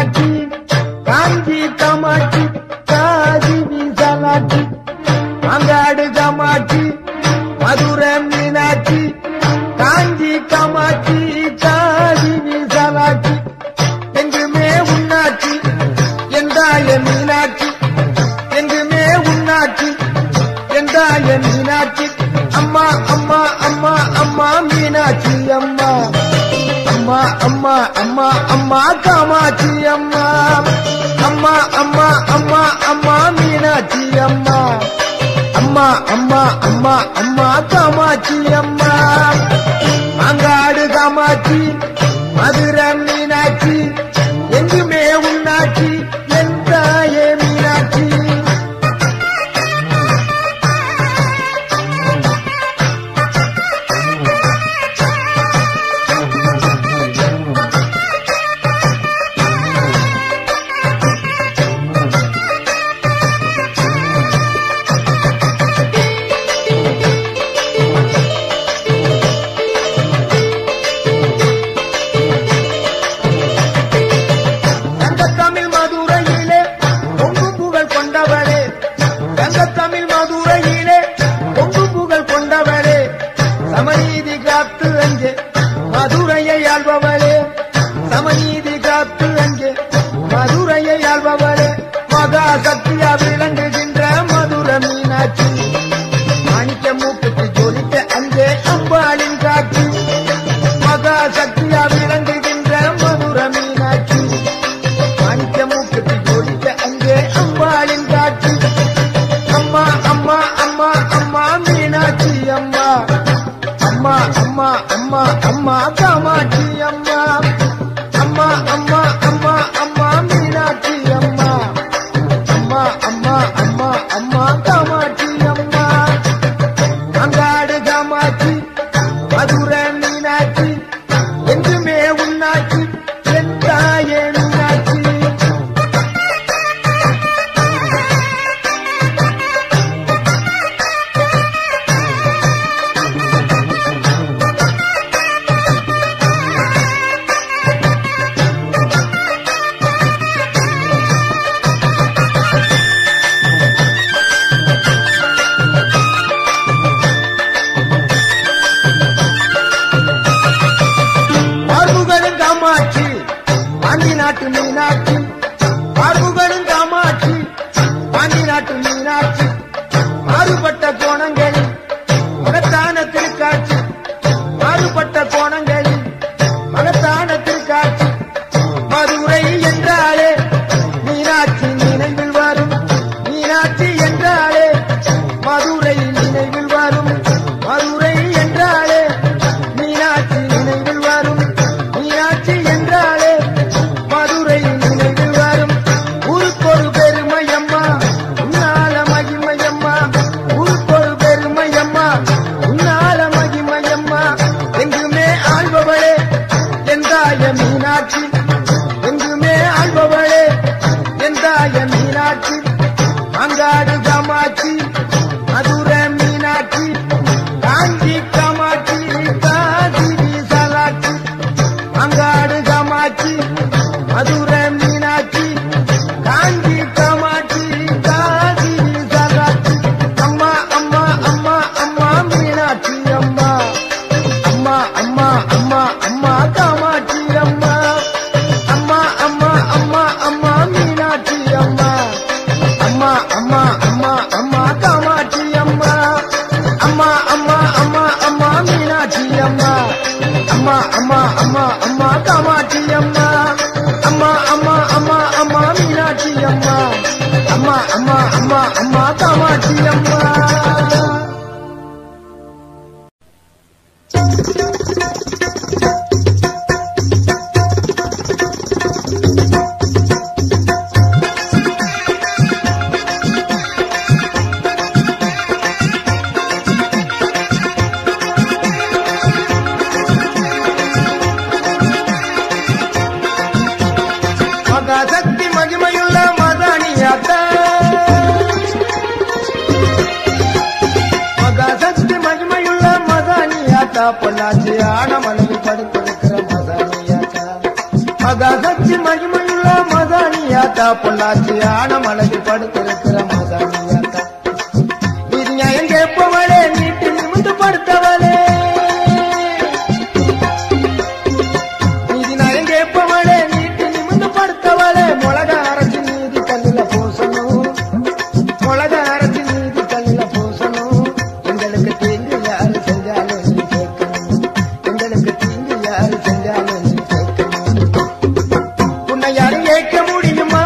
மீனாட்சி காஞ்சி காமாட்சி காதி விசாலாட்சி மாங்காடு காமாட்சி மதுரை மீனாட்சி காஞ்சி காமாட்சி காதி விசாலாட்சி எங்குமே உன்னாட்சி என்றாய மீனாட்சி எங்குமே உன்னாட்சி என்றாய மீனாட்சி அம்மா அம்மா அம்மா அம்மா மீனாட்சி அம்மா அம்மா அம்மா அம்மா அம்மா காமாட்சி அம்மா அம்மா அம்மா அம்மா அம்மா மீனாட்சி அம்மா அம்மா அம்மா அம்மா அம்மா காமாட்சி அம்மா மாங்காடு காமாட்சி மதுரை மீனாட்சி எங்குமே உன்னாட்சி என்றாயே மீனாட்சி சமநீதி காத்து அங்கே மதுரையை ஆள்பவளே சமநீதி காத்து அங்கே மதுரையை ஆள்பவளே மகா சக்தியா விளங்குகின்ற மதுரை மீனாட்சி மாணிக்க மூக்குக்கு ஜொலிக்க அங்கே அம்பாளின் காட்சி மகா சக்தியா விளங்குகின்ற மதுரை மீனாட்சி மாணிக்க மூக்குக்கு ஜொலிக்க அங்கே அம்பாளின் காட்சி அம்மா அம்மா அம்மா அம்மா மீனாட்சி அம்மா அம்மா அம்மா அம்மா அம்மா காமாட்சி அம்மா அம்மா அம்மா அம்மா அம்மா மீனாட்சி அம்மா அம்மா அம்மா அம்மா அம்மா காமாட்சி அம்மா அங்காடு காமாட்சி மதுரை மீனாட்சி என்றுமே உன்னாட்சி எந்தாயே மீனாட்சி பாண்டி நாட்டு மீனாட்சி பார்வுகளும் காமாட்சி பாண்டி நாட்டு மீனாட்சி மாறுபட்ட கோணங்களில் மகத்தான திருக்காட்சி மாறுபட்ட கோணங்களில் மகத்தான திருக்காட்சி மதுரை என்றாலே மீனாட்சி நினைவில் வரும் மீனாட்சி என்றாலே மதுரை நினைவில் வரும் மதுரை என்றாலே மீனாட்சி நினைவில் வரும் மீனாட்சி என்றாலே மதுரை நினைவில் வரும் ஊருக்கொரு பெருமையம்மா உன்னால மகிமையம்மா ஊருக்கொரு பெருமையம்மா உன்னால மகிமையம்மா எங்குமே ஆள்பவளே எந்தாய மீனாட்சி எங்குமே ஆள்பவளே எந்தாய மீனாட்சி அங்காடு காமாட்சி மதுரை மீனாட்சி காஞ்சி காமாட்சி காதி விசாலாட்சி அங்காடு காமாட்சி மதுரை மீனாட்சி காஞ்சி காமாட்சி காதி விசாலாட்சி அம்மா அம்மா அம்மா அம்மா மீனாட்சி அம்மா அம்மா அம்மா அம்மா அம்மா காமாட்சி அம்மா அம்மா அம்மா அம்மா அம்மா மீனாட்சி அம்மா அம்மா அம்மா அம்மா அம்மா காமாட்சி அம்மா அம்மா அம்மா அம்மா அம்மா மீனாட்சி அம்மா அம்மா அம்மா அம்மா அம்மா காமாட்சி அம்மா அம்மா அம்மா அம்மா அம்மா மீனாட்சி அம்மா அம்மா அம்மா அம்மா அம்மா காமாட்சி அம்மா மகாசக்தி மகிமையுள்ள மதானியாத்தா மகாசக்தி மகிமையுள்ள மதானியாத்தா பொள்ளாச்சி ஆன மனைவி படுத்திருக்கிற மதானியாத்தா மகாசக்தி மகிமையுள்ள மகிமையுள்ள மதானியாத்தா பொள்ளாச்சியான மலையில் படுத்திருக்கிற மதானியாத்தா நீதி நியாயம் கேட்பவளே நீட்டு நிமிந்து படுத்தவளே நீதி நியாயம் கேட்பவளே நீட்டு நிமிந்து படுத்தவளே முளக அரசு நீதி கல்லில பூசணும் முளக அரசு நீதி கல்லில பூசணும் எங்களுக்கு தீங்கு யாரு செஞ்சாலும் நீ கேட்கணும் எங்களுக்கு தீங்கு யாரு செஞ்சாலும் நீ கேட்கணும் உன்னை யாரும் கேட்க முடியுமா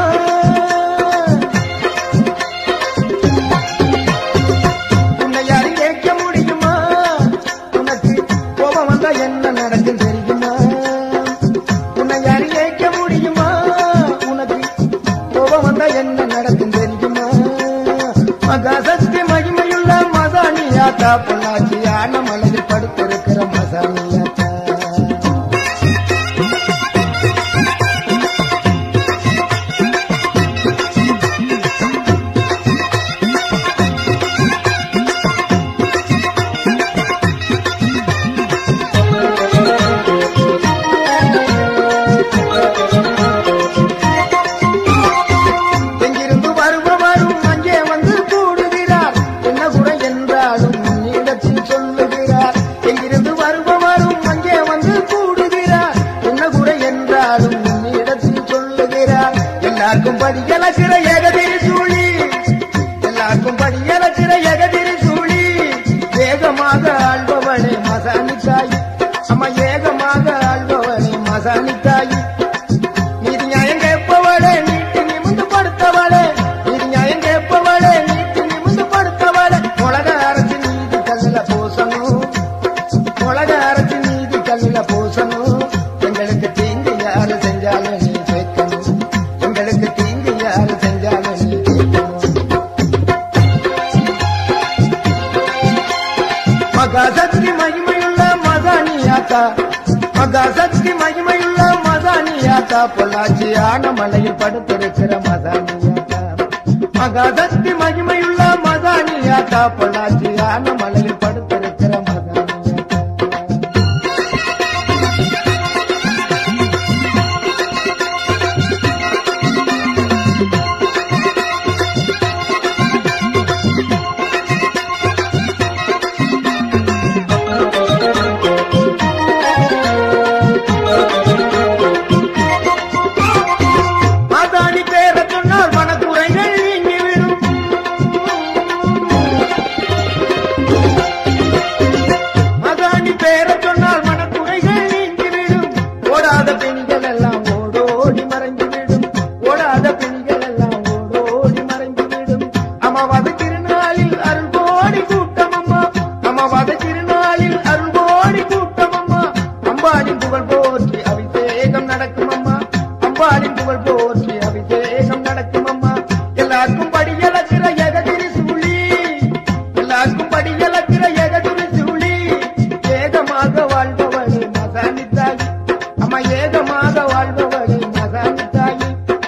உன்னை யாரும் கேட்க முடியுமா உனக்கு கோபம் வந்தா என்ன நடக்கும் தெரியுமா உன்னை யாரும் கேட்க முடியுமா உனக்கு கோபம் வந்தா என்ன நடக்கும் தெரியுமா மகாசக்தி மகிமையுள்ள மதானியாத்தா பொள்ளாச்சியான மலையில் படுத்திருக்கிற மதானியாத்தா எங்கிருந்து வருபவரும் அங்கே வந்து கூடுகிறார் என்ன குறை என்றாலும் உன்னிடத்தில் சொல்லுகிறார் எங்கிருந்து வருபவரும் அங்கே வந்து கூடுகிறார் என்ன குறை என்றாலும் உன்னிடத்தில் சொல்லுகிறார் எல்லாருக்கும் படியலக்கிற ஏகதிரி சூழி எல்லாருக்கும் படியலக்கிற ஏகதிரி சூழி வேகமாக ஆள்பவளே மசானித்தாய் அம்மா ஏகமாக ஆள்பவளே மசானித்தாய் நீதி நியாயம் கேட்பவளே நீட்டு நிமிந்து படுத்தவளே நீதி நியாயம் கேட்பவளே நீட்டு நிமிந்து படுத்தவளே உலக அரசு நீதி கல்லில பூசணும் உலக அரசு நீதி கல்லில பூசணும் எங்களுக்கு தீங்கு யாரு செஞ்சாலும் நீ கேட்கணும் எங்களுக்கு தீங்கு யாரு செஞ்சாலும் நீ கேட்கணும் மகாசக்தி மகிமையுள்ள மதானியாத்தா மகாசக்தி மகிமையுள்ள மதானியாத்தா பொள்ளாச்சியான மலையில் படுத்திருக்கிற மதானியாத்தா மகாசக்தி மகிமையுள்ள மதானியாத்தா பொள்ளாச்சியான மலையில் படுத்திருக்கிற மதானியாத்தா மதானி பேர சொன்னால் மனக்குறைகள் நீங்கிவிடும் மதானி பேர சொன்னால் மனக்குறைகள் நீங்கிவிடும் ஓடாத பெண்கள் எல்லாம் ஓடோடி மறைந்துவிடும் ஓடாத பெண்கள் எல்லாம் ஓடோடி மறைந்துவிடும் அமாவாசை திருநாளில் அருள் கோடி கூட்டம் அம்மா அமாவாசை திருநாளில் அருள் கோடி கூட்டம் அம்மா அம்பாளின் புகழ் போற்றி அபிஷேகம் நடக்கும் அம்மா அம்பாளின் புகழ் போற்றி அபிஷேகம் நடக்கும் அம்மா எல்லாருக்கும் படியலக்கிற ஏகதிரி சூழி எல்லாருக்கும் படியலக்கிற ஏகதிரி சூழி ஏகமாக வாழ்பவளே மசானித்தாய் அம்மா ஏகமாக வாழ்பவளே மசானித்தாய்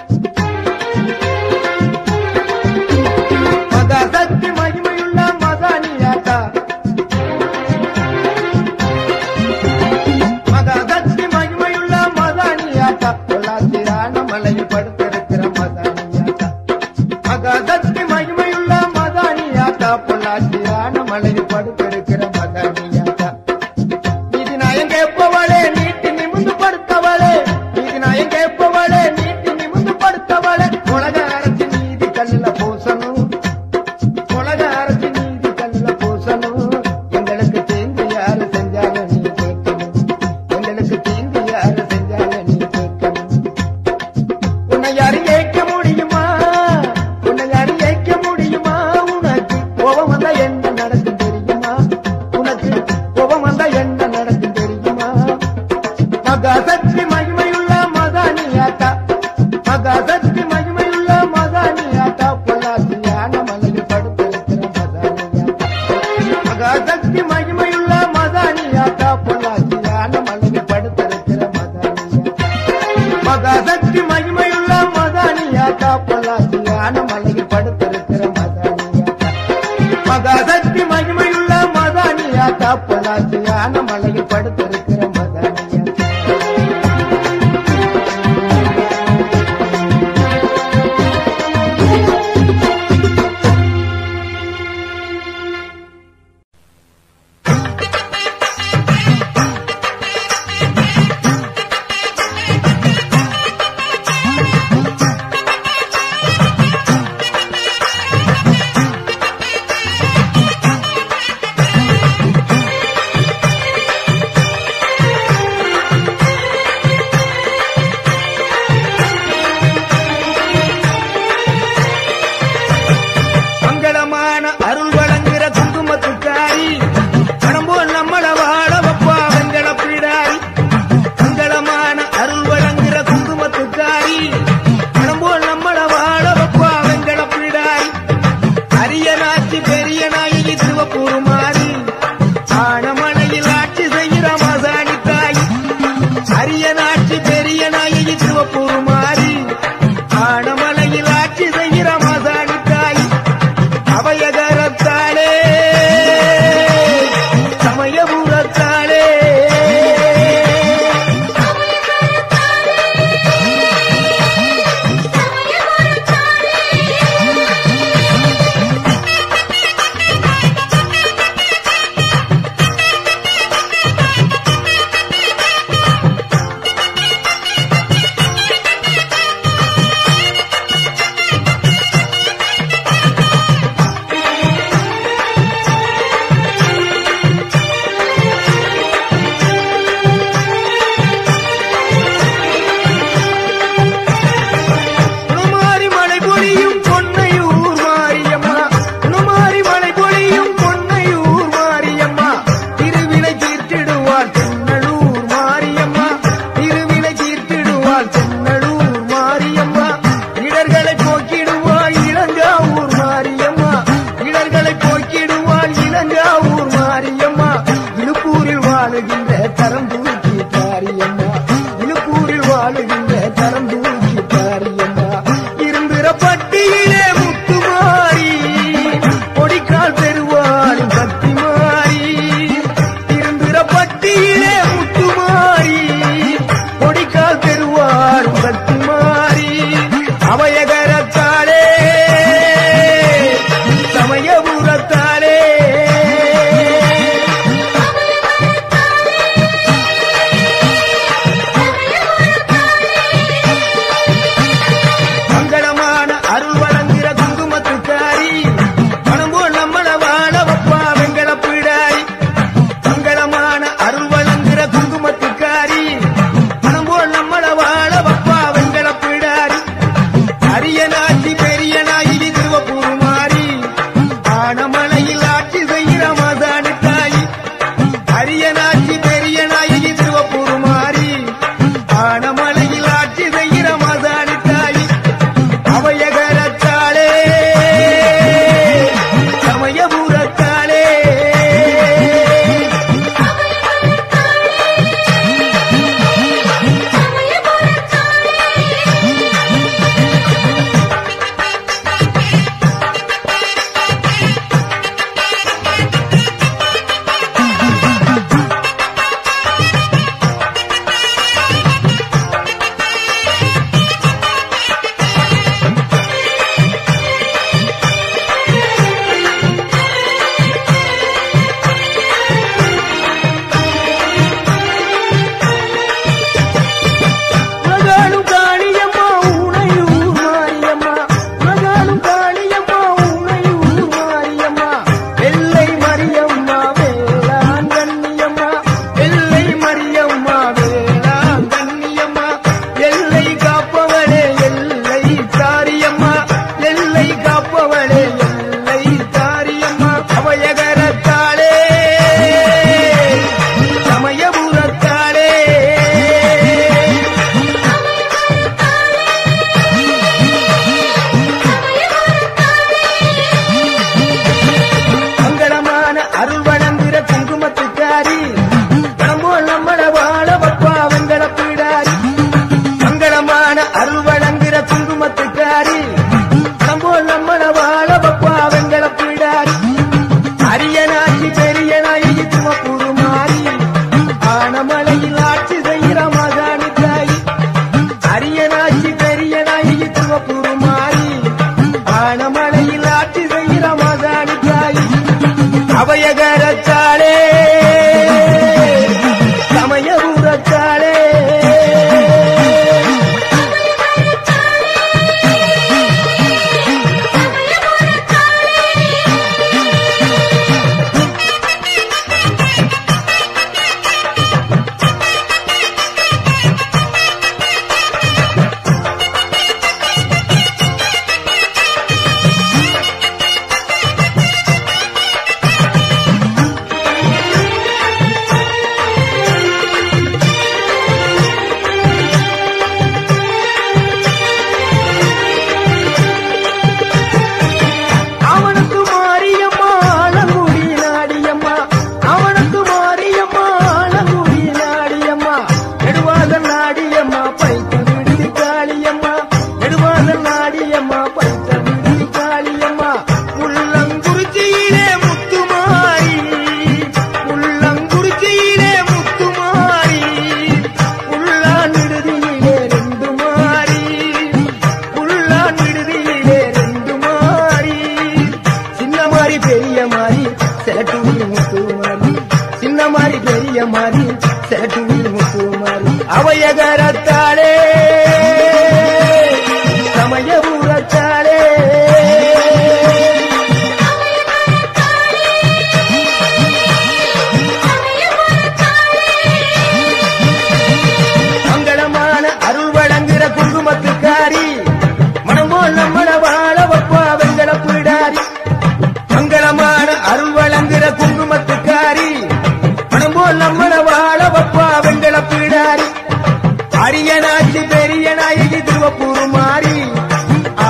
மகாசக்தி மகிமையுள்ள மதானியாத்தா மகாசக்தி மகிமையுள்ள மதானியாத்தா பொள்ளாச்சியான மலையில் படுத்திருக்கிற மதானியாத்தா மகாசக்தி மகிமையுள்ள மதானியாத்தா பொள்ளாச்சியான மலையில் படுத்திருக்கிற மதானியாத்தா நீதி நியாயம் கேட்பவளே நீட்டு நிமிந்து படுத்தவளே நீதி நியாயம் கேட்பவளே நீட்டு நிமிந்து படுத்தவளே உலக அரசு நீதி கல்லில பூசணும் உலக அரசு நீதி கல்லில பூசணும் எங்களுக்கு தீங்கு யாரு செஞ்சாலும் நீ கேட்கணும் எங்களுக்கு தீங்கு யாரு செஞ்சாலும் நீ கேட்கணும் உன்னை யாரும் கேட்க முடியுமா உன்னை யாரும் கேட்க முடியுமா உனக்கு கோபம் வந்தா என்ன நடக்கும் தெரியுமா உனக்கு கோபம் வந்தா என்ன நடக்கும் தெரியுமா மகாசக்தி மகிமையுள்ள மதானியாத்தா மகாசக்தி மகிமையுள்ள மதானியாத்தா பொள்ளாச்சியான மலையில் படுத்திருக்கிற மதானியாத்தா மகாசக்தி மகிமையுள்ள மதானியாத்தா பொள்ளாச்சியான மலையில் படுத்திருக்கிற மதானியாத்தா மகாசக்தி மகிமையுள்ள மதானியாத்தா பொள்ளாச்சியான மலையில் படுத்திருக்கிற மதானியாத்தா மகாசக்தி மகிமையுள்ள மதானியாத்தா பொள்ளாச்சியான மலையில் படுத்திருக்கிற மதானியாத்தா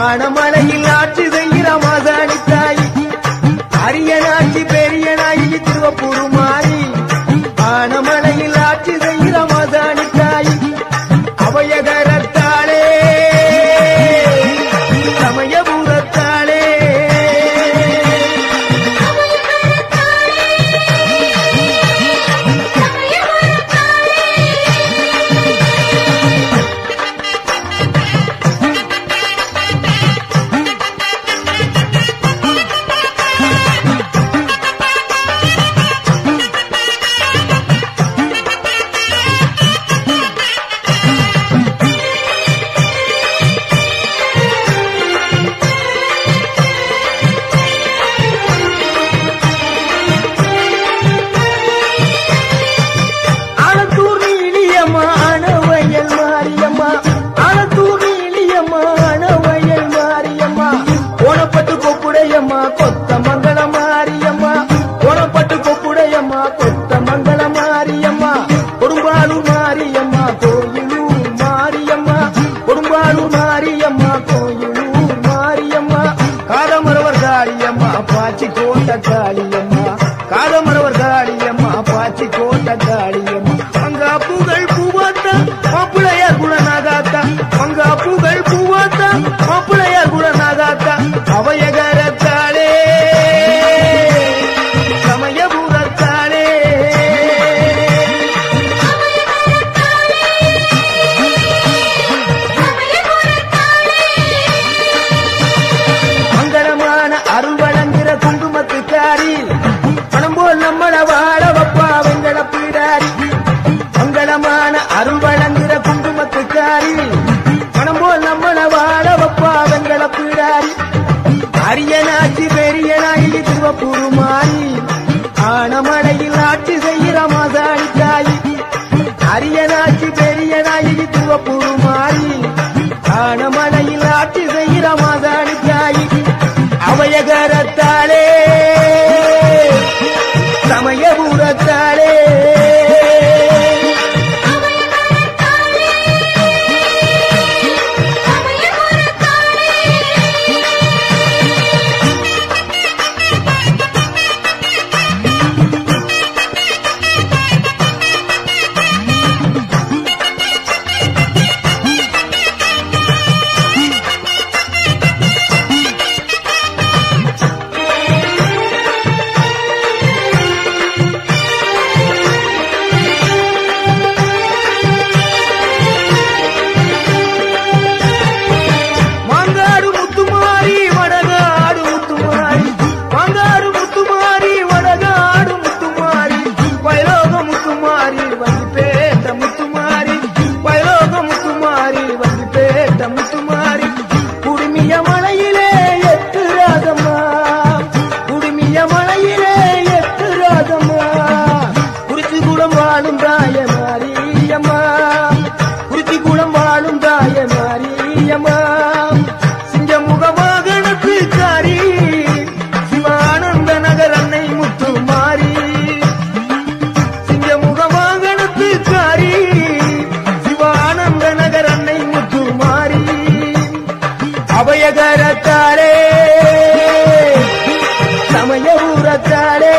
ஆனமலையில் ஆட்சி செய்கிற மாசாணி தாய் அரியனாட்சி பெரியனாயி திருவப்பூர் மாறி ஆனமலையில் ஆட்சி செய்கிற மாசாணி தாய் அபயகரத்தாளே சமயபுரத்தாளே கொத்த மங்கள மாரியம்மா கோணப்பட்டு கொப்புடையம்மா கொத்த மங்கள மாரியம்மா கொடும்பாலூர் மாரியம்மா கோயிலூர் மாரியம்மா கொடும்பாலூர் மாரியம்மா கோயிலூர் மாரியம்மா காதமரவர் காளியம்மா பாச்சி கோட்ட காளியம்மா காதமரவர் காளியம்மா பாச்சி கோட்ட காளியம்மா மங்கா புகழ் பூவாத்தா மாப்பிளையார் குணநாகாத்தா மங்கா புகழ் பூவாத்தா மாப்பிளையார் குணநாகாத்தா அவையகரத்தாளே சமயபுரத்தாளே மங்களமான அருள் வழங்குகிற குங்குமத்துக்காரி பணம் போல் நம்மள வாழ வப்பா வெங்கட பீடாரி மங்களமான அருள் வழங்குகிற குங்குமத்துக்காரி பணம் போல் நம்மள வாழ வப்பா வெங்கட பீடாரி அரியனாட்சி பெரியனாயி திருவப்பூர் மாறி ஆனமலையில் ஆட்சி செய்கிற மாசாணி தாய் அரியனாட்சி பெரியனாயி திருவப்பூர் மாறி ஆனமலையில் ஆட்சி செய்கிற மாசாணி தாய் அபயகரத்தாளே சமயபுரத்தாளே அபயகரத்தாளே சமயபுரத்தாளே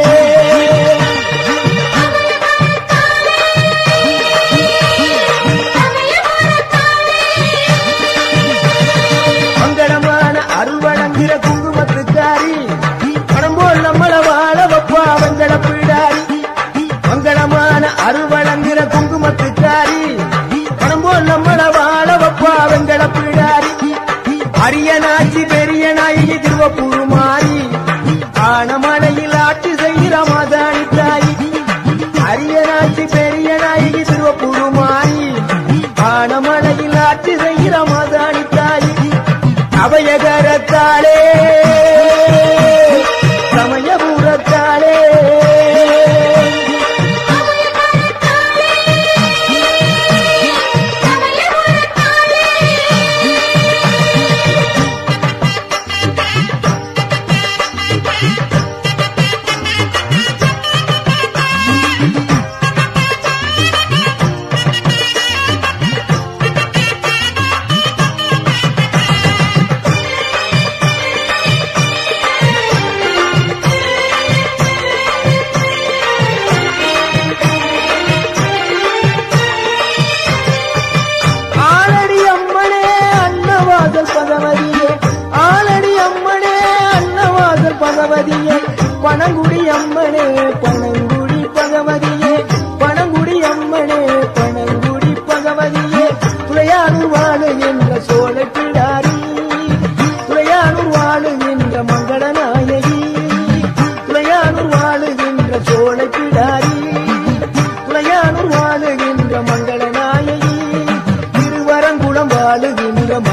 மங்களமான அருள் வழங்குகிற குங்குமத்துக்காரி பணம் போல் நம்மள வாழ வப்பா வெங்கட பீடாரி மங்களமான அருள் வழங்குகிற குங்குமத்துக்காரி பணம் போல் நம்மள வாழ வப்பா வெங்கட பீடாரி அரியனாட்சி பெரியனாயி திருவப்பூர் மாறி ஆனமலையில் ஆட்சி செய்கிற மாசாணி தாய் அரியனாட்சி பெரியனாயி திருவப்பூர் மாறி ஆனமலையில் ஆட்சி செய்கிற மாசாணி தாய் அபயகரத்தாளே சமயபுரத்தாளே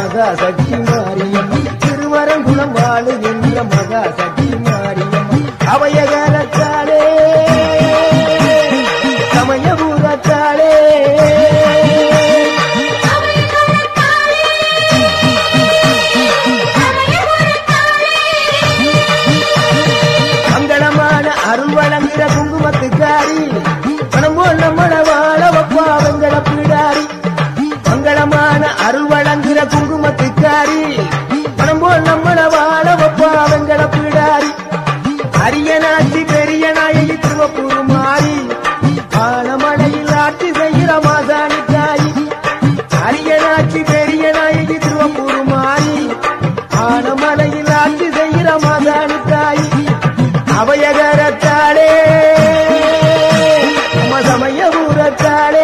மகாசக்தி மாரியம்மா, திருவரங்குளம் வாழுகின்ற மகாசக்தி மாரியம்மா, அவையகரத்தாளே சமயபுரத்தாளே மங்களமான அருள் வழங்குகிற குங்குமத்துக்காரி, பணம் போல் நம்மள வாழ வப்பா வெங்கட பிடாரி. மங்களமான அருள் வழங்குகிற குங்குமத்துக்காரி, பணம் போல் நம்மள வாழ வப்பா வெங்கட பிடாரி. அரியனாட்சி பெரிய நாயகி திருவப்பூர் மாறி, ஆனமலையில் ஆட்சி செய்கிற மாசாணி தாயி. அரியனாட்சி பெரிய நாயகி திருவப்பூர் மாறி, ஆனமலையில் ஆட்சி செய்கிற மாசாணி தாயி, அவையகரத்தாளே சமயபுரத்தாளே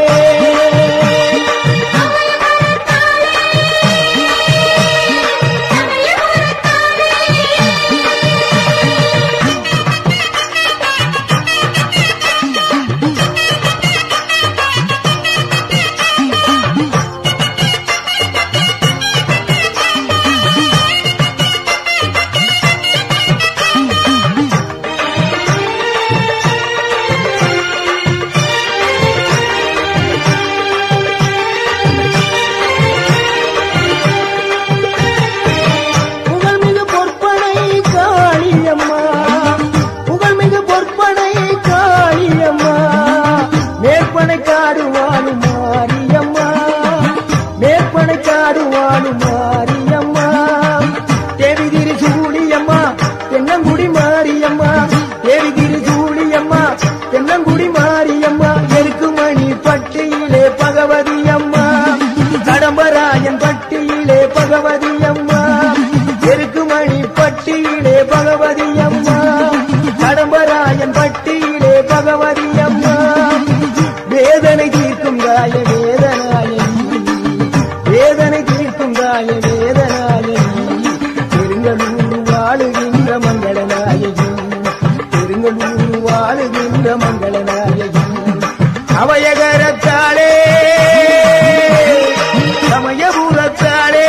மாரியம்மா, தேவி திருசூழியம்மா தென்னங்குடி மாரியம்மா, தேவி திருசூழியம்மா தென்னங்குடி மாரியம்மா, எருக்குமணி பட்டியிலே பகவதி அம்மா, கடம்பராயன் பட்டியிலே பகவதி அம்மா, எருக்குமணி பட்டியிலே பகவதி அம்மா, கடம்பராயன் பட்டியிலே பகவதி அம்மா, வேதனை தீர்க்கும் காய வேதனாயி, வேதனை தீர்க்கும் காய வேதனாயி, பெருங்களூர் வாழுகின்ற மங்கள நாயகி, பெருங்களூர் வாழுகின்ற மங்கள நாயகி, அவையகரத்தாளே சமயபுரத்தாளே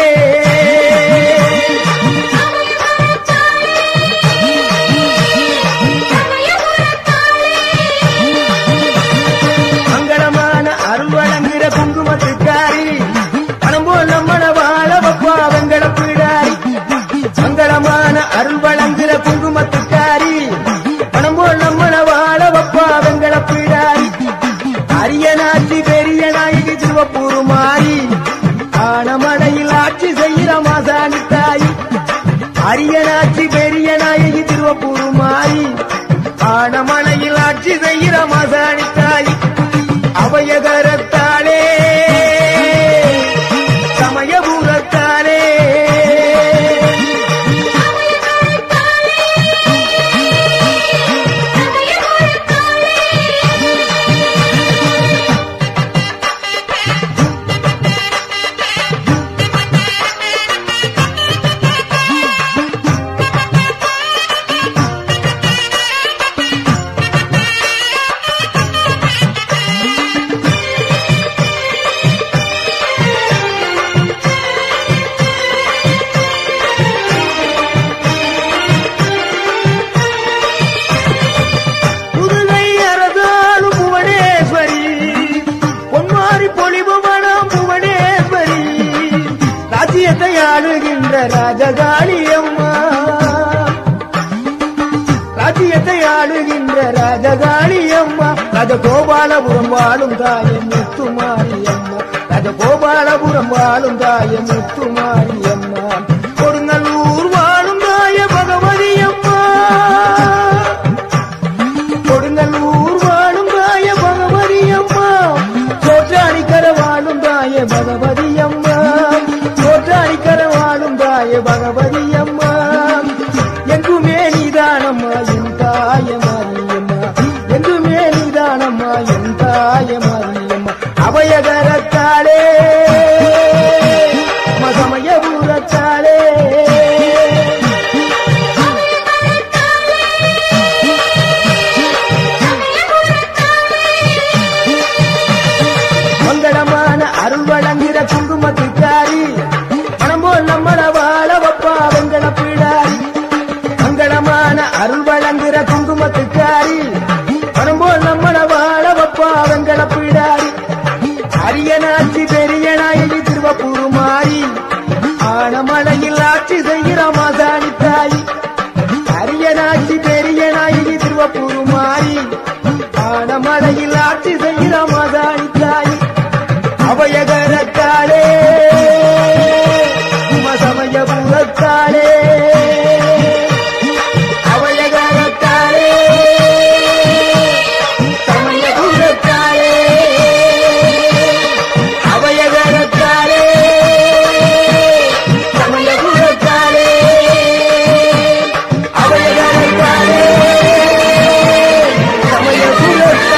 மங்களமான அருள் வழங்குகிற குங்குமத்துக்காரி, பணம் போல் நம்மள வாழ வப்பா வெங்கட பிடாரி. மங்களமான அருள் வழங்குகிற குங்குமத்துக்காரி, பணம் போல் நம்மள வாழ வப்பா வெங்கட பிடாரி. அரியனாட்சி பெரிய நாயகி திருவப்பூர் மாறி, ஆனமலையில் ஆட்சி செய்கிற மாசாணி தாயி. அரியனாட்சி பெரிய நாயகி திருவப்பூர் மாறி, ஆனமலையில் ஆட்சி செய்கிற மாசாணி தாயி, அவையகரத்தாளே சமயபுரத்தாளே ஆளுகின்ற ராஜகாளி அம்மா, ராஜ்யத்தை ஆளுகின்ற ராஜகாளி அம்மா, ராஜகோபாலபுரம் வாழும் தாயே முத்துமாரி அம்மா, ராஜகோபாலபுரம் வாழும் தாயே முத்துமாரி அம்மா, கொடுங்கல்லூர் வாழும் தாய பகவதி அம்மா, கொடுங்கல்லூர் வாழும் தாய பகவதி அம்மா, சோற்றாணிக்கர வாழும் தாய பகவதி அம்மா, சோற்றாணிக்கர வாழும் தாய பகவதி அம்மா, எங்குமே நீதானம்மா என் தாய மாரியம்மா, எங்குமே நீதானம்மா என் தாய மாரியம்மா, அபயகரத்தாளே சமயபுரத்தாளே மங்களமான அருள் வழங்குகிற குங்குமத்துக்காரி, அரியனாட்சி பெரிய நாயகி திருவப்பூர் மாறி ஆனமலையில் ஆட்சி செய்கிற மாசாணி தாய். அரியனாட்சி பெரிய நாயகி திருவப்பூர் மாறி ஆனமலையில் ஆட்சி செய்கிற மாசாணி தாய். அபயகரத்தாளே சமயபுரத்தாளே அபயகரத்தாளே சமயபுரத்தாளே அபயகரத்தாளே சமயபுரத்தாளே அபயகரத்தாளே சமயபுரத்தாளே.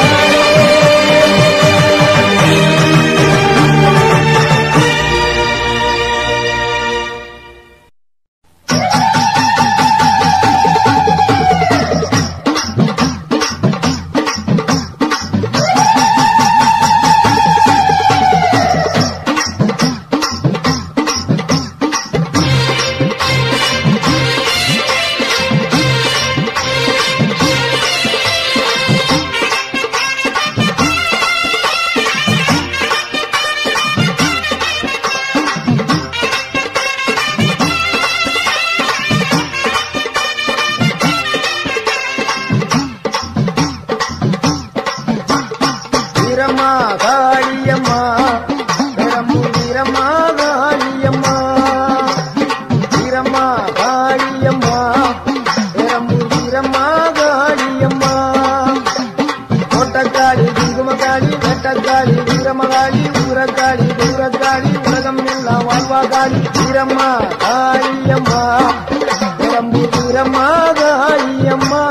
வீரம்மா காளியம்மா பெரம்பு வீரம்மா காளியம்மா.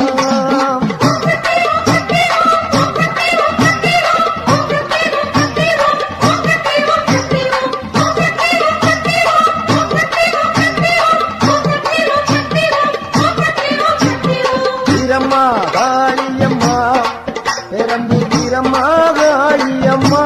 வீரம்மா காளியம்மா பெரம்பு வீரம்மா காளியம்மா.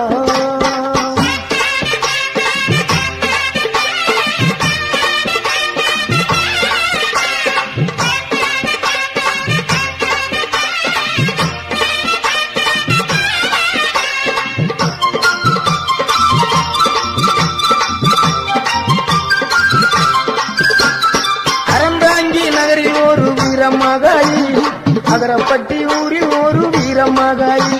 வீரமகாயி அகரப்பட்டி ஊரில் ஒரு வீரமகாயி.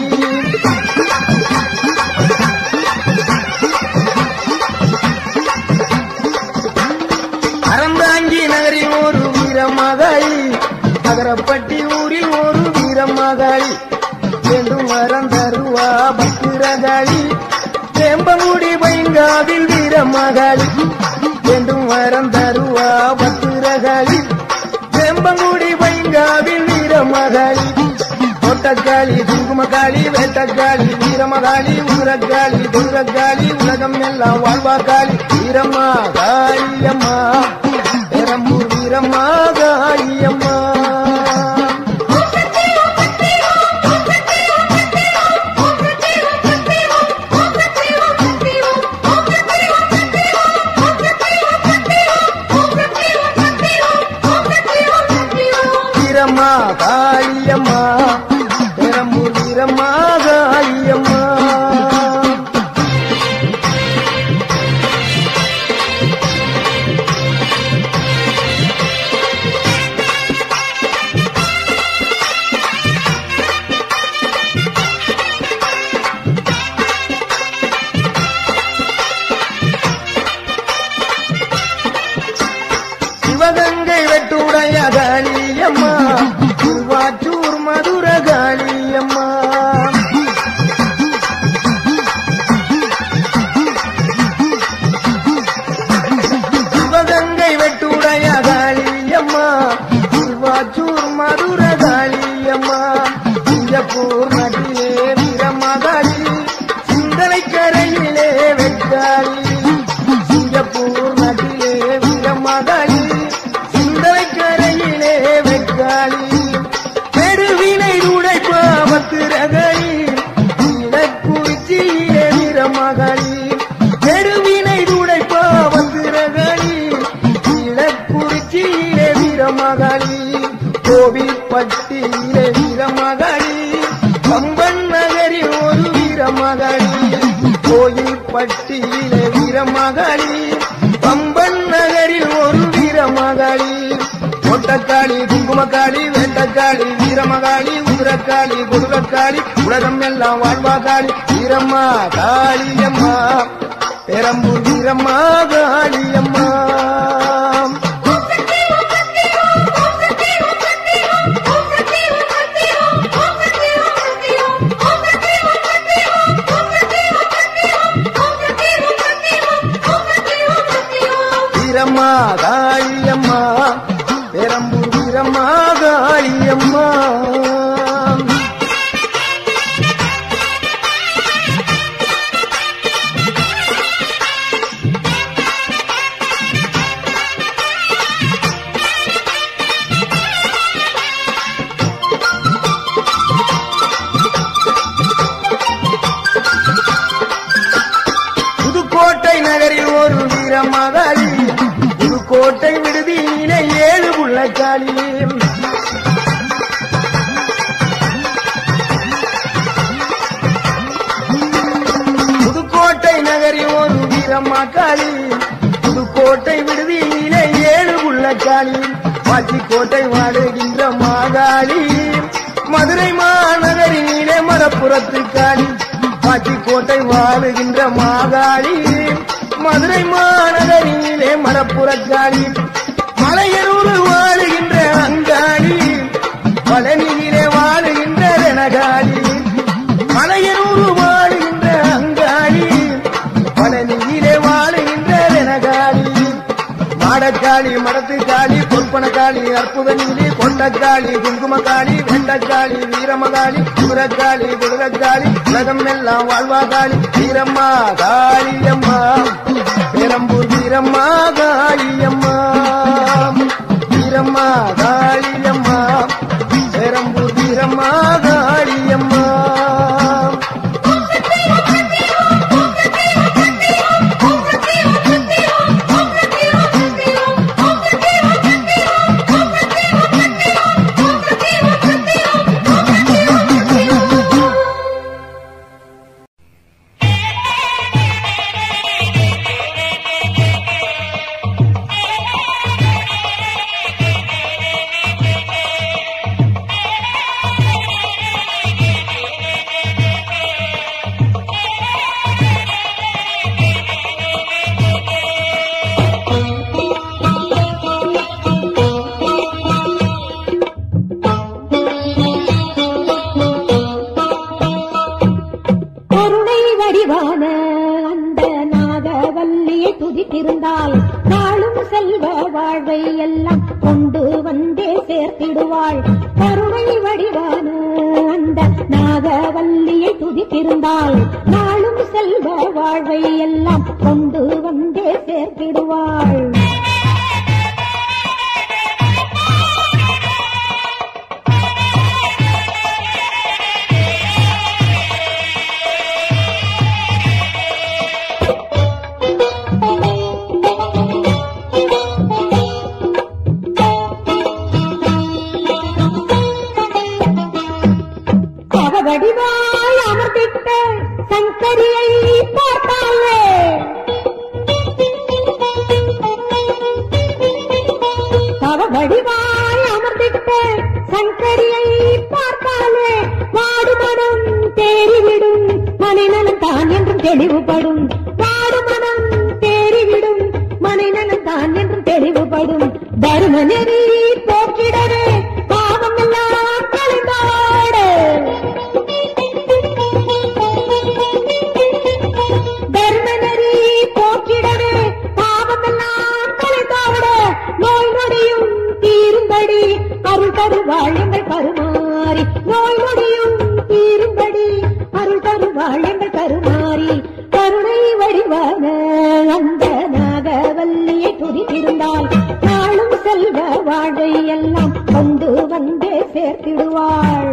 அறந்தாங்கி நகரில் ஒரு வீரமகாயி அகரப்பட்டி ஊரில் ஒரு வீரமகாயி. வேண்டும் வரம் தருவா பத்திரகாளி வேம்பங்குடி பைங்காவில் வீரமகாளி. வேண்டும் வரம் தருவா பத்திரகாளி வேம்பங்குடி பைங்காவில் வீரமகாளி. கோட்டக்காளி குங்குமக்காளி வேட்டக்காளி வீரமகாளி உரக்காளி துரக்காளி உலகம் எல்லாம் வாழ்வாக்காளி. வீரம்மா காளியம்மா பெரம்பூர் வீரம்மா காளியம்மா. வீரம்மா காளியம்மா பெரம்பூர் வீரம்மா காளியம்மா. சிவகங்கை வெட்டுடைய காளியம்மா திருவாச்சூர் மதுர காளியம்மா. சிவகங்கை வெட்டுடைய காளியம்மா திருவாச்சூர் மதுர காளியம்மா. சிங்கப்பூர் நதியே வீரமகாளி சிந்தனை கரையிலே வெட்டாளி. சிங்கப்பூர் நதியே வீரமகாளி சிந்தனை கரையிலே வெட்டாளி. பட்டக்காளி குங்குமக்காளி வேட்டக்காளி வீரமகாளி உதிரக்காளி குடுகக்காளி உலகம் எல்லாம் வாழ்வாகாளி வீரம்மா காளியம்மா பெரம்பூர் வீரம்மா காளியம்மா வீரம்மா காளியம்மா பெரம்பூர் வீரம்மா காளியம்மா புதுக்கோட்டை நகரில் ஒரு வீரமகாளி புதுக்கோட்டை விடுதியிலே 7 புள்ளக்காளி புதுக்கோட்டை நகரில் ஒரு வீரமகாளி புதுக்கோட்டை விடுதியிலே 7 புள்ளக்காளி பாச்சிக்கோட்டை வாழுகின்ற மாகாளி மதுரை மாநகரிலே மரப்புறத்து காளி பாச்சிக்கோட்டை வாழுகின்ற மாகாளி மதுரை மாநகரிலே மரப்புறக்காளி மலையனூர் வாழுகின்ற அங்காளி பழனியிலே வாழுகின்ற ரணகாளி மலையனூர் வாழுகின்ற அங்காளி பழனியிலே வாழுகின்ற ரணகாளி மாடக்காளி மடத்துக்காளி பொற்பனக்காளி அற்புதநீலி கொண்டக்காளி குங்குமக்காளி வெண்டக்காளி வீரமகாளி குதிரக்காளி குதிரக்காளி உலகம் எல்லாம் வாழ்வாகாளி வீரம்மா காளியம்மா பெரம்பூர் வீரம்மா காளியம்மா வீரம்மா காளியம்மா பெரம்பூர் வீரம்மா காளியம்மா துதித்திருந்தால் நாளும் செல்வ வாழ்வை எல்லாம் கொண்டு வந்தே சேர்த்திடுவாள். கருணை வடிவான அந்த நாகவல்லியை துதித்திருந்தால் நாளும் செல்வ வாழ்வை எல்லாம் கொண்டு வந்தே சேர்த்திடுவாள். வடிவாய் அமர்ந்திட்ட சங்கரியை பார்த்தாலே தவ வடிவாய் அமர்ந்திட்ட சங்கரியை பார்த்தாலே வாடு மனம் தேறிவிடும் மனிதனும் தான் என்றும் தெளிவுபடும். வாடு மனம் தேறிவிடும் மனிதனும் தான் என்றும் தெளிவுபடும். தரும நெறி போக்கிடவே பாவம் எல்லாம் கலைந்தாடு. அருள் தருவாள் எங்கள் கருமாறி நோய் நொடியும் தீரும்படி அருள் தருவாள் எங்கள் கருமாறி கருணை வடிவான அந்த நாகவல்லியை துதித்திருந்தால் நாளும் செல்வ வாழ்வை எல்லாம் கொண்டு வந்தே சேர்த்திடுவாள்.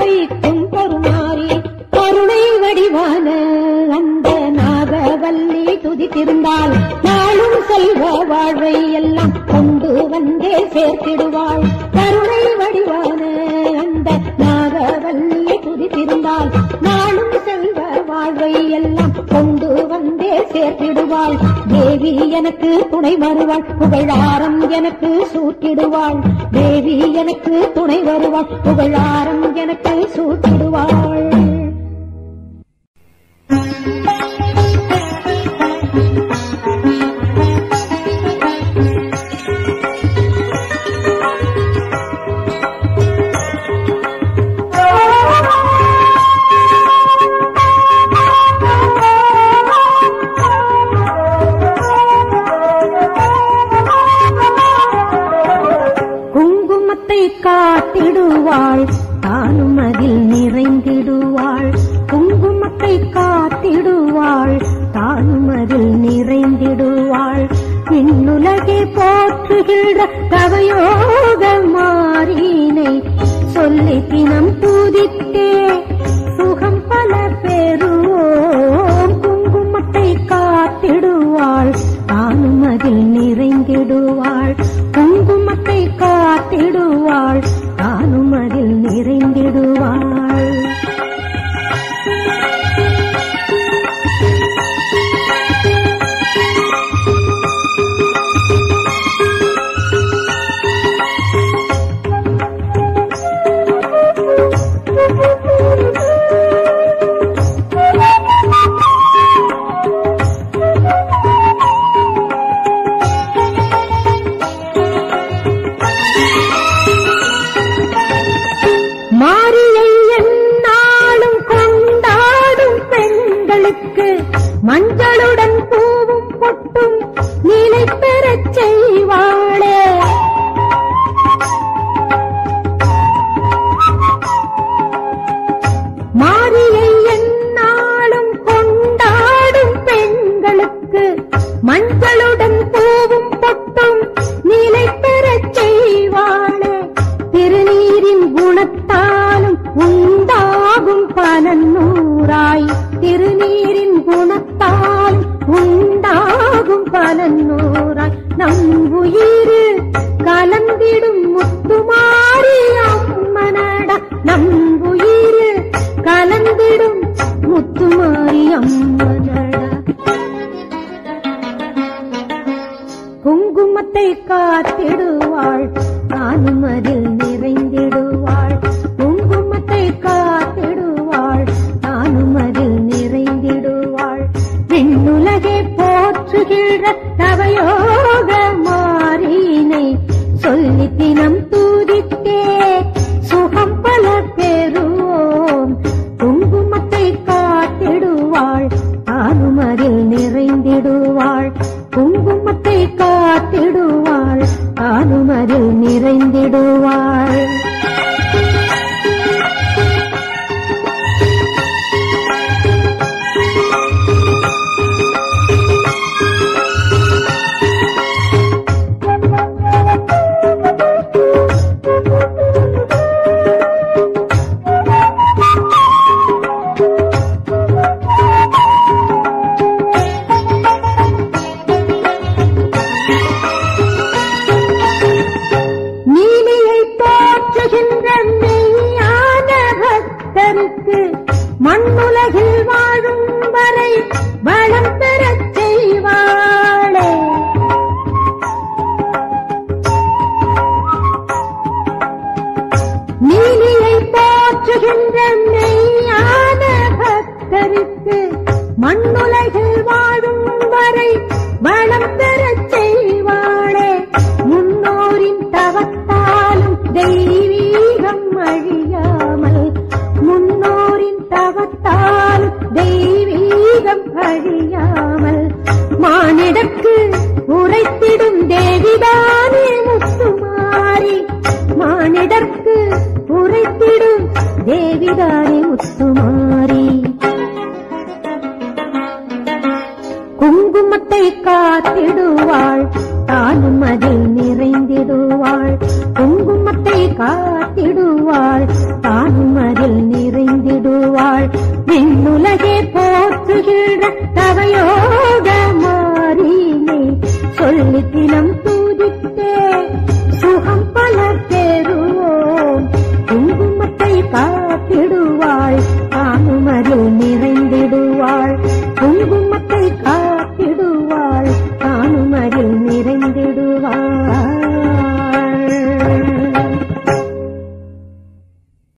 வைக்கும் கருமாறி கருணை வடிவான அந்த நாகவல்லி துதித்திருந்தால் நாளும் செல்வ வாழ்வை எல்லாம் கொண்டு வந்தே சேர்த்திடுவாள். கருணை வடிவான அந்த நாகவல்லி துதித்திருந்தால் நாளும் செல்வ வாழ்வை எல்லாம் கொண்டு வந்தே சேர்த்திடுவாள். தேவி எனக்கு துணை வருவாள், புகழாரம் எனக்கு சூட்டிடுவாள். தேவி எனக்கு துணை வருவாள், புகழாரம் எனக்கு சூட்டிடுவாள். காத்திடுவாள் தானும் அதில் நிறைந்திடுவாள். குங்குமத்தை காத்திடுவாள் தானும் அதில் நிறைந்திடுவாள். விண்ணுலகை போற்றுகின்ற தவயோக மாறினை சொல்லி தினம் பூதித்தே சுகம் பல பெறுவோம். குங்குமத்தை காத்திடுவாள் தானும் அதில் நிறைந்திடுவாள். குங்குமத்தை காத்திடுவாள் தானும் அதில் நிறைந்திடுவாள். மஞ்சளுடன் பூவும் பொட்டும் நிலை பெறச் செய்வாளே. மாரியை எந்நாளும் கொண்டாடும் பெண்களுக்கு மஞ்சளுடன் பூவும் பொட்டும் நிலை பெறச் செய்வாளே. திருநீரின் குணத்தாலும் உண்டாகும் பலன் நூறாய். திருநீரின் குணத்தால் உண்டாகும் பலன் நூறாய். நம் உயிரு கலந்திடும் முத்துமாரி அம்மனடா. நம் உயிரு கலந்திடும் முத்துமாரி அம்மனடா. குங்குமத்தை காத்திடுவாள் நானும் அதில் நிறைந்திடுவாள். குங்குமத்தை காத்திடுவாள் நானும் அதில் நிறைந்திடுவாள். விண்ணுலகை போற்றுகின்ற தவயோக மாறினை சொல்லி தினம் தூதித்தே சுகம் பல பெறுவோம். குங்குமத்தை காத்திடுவாள் தானும் அதில் நிறைந்திடுவாள். குங்குமத்தை காத்திடுவாள் தானும் அதில் நிறைந்திடுவாள். மண்ணுலகில் வாழும் வரை வளம் பெறச் செய்வாளே. நீலியை போற்றுகின்ற மெய்யான பக்தருக்கு மண்ணுலகில் வாழும் வரை வளம் பெறச் செய்வாளே. முன்னோரின் தவத்தாலும் தெய்வீகம் அழியாமல், முன்னோரின் தவத்தால் தெய்வீகம் அழியாமல் மானிடற்கு உரைத்திடும் தேவிதானே முத்துமாரி. மானிடற்கு உரைத்திடும் தேவிதானே முத்துமாரி. குங்குமத்தை காத்திடுவாள் தானும் அதில் நிறைந்திடுவாள். குங்குமத்தை காத்திடுவாள் தானும் அதில் சொல்லி தினம்